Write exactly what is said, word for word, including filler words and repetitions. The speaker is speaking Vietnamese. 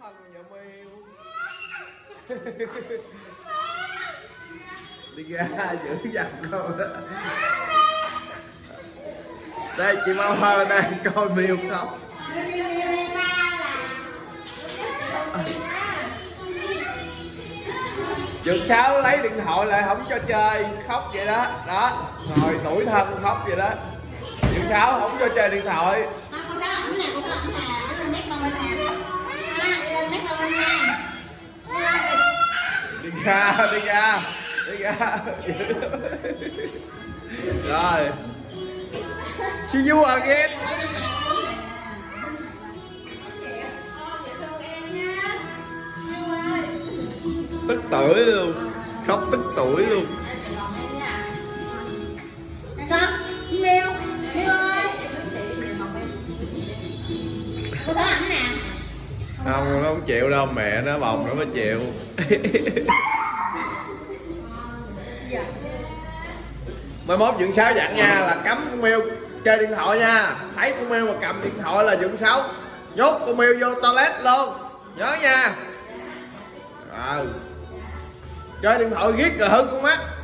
con vợ Miêu. Đi ra giữ dằn con đó. Đây chị Mau Hoa đang coi Miêu khóc. Dượng Sáu lấy điện thoại lại không cho chơi, khóc vậy đó. Đó, ngồi tủi thân khóc vậy đó. Dượng Sáu không cho chơi điện thoại. Đi ra, đi ra, đi ra. Rồi. See you again. Tức tuổi luôn, khóc tức tuổi luôn. Con, Miêu, Miêu ơi. Cô thấy ảnh nè. Không, nó không chịu đâu, mẹ nó bồng nó mới chịu. Mai mốt Dượng Sáu dặn nha là cấm con Miêu chơi điện thoại nha. Thấy con Miêu mà cầm điện thoại là Dượng Sáu nhốt con Miêu vô toilet luôn. Nhớ nha. Rồi. Chơi điện thoại ghét rồi hư con mắt.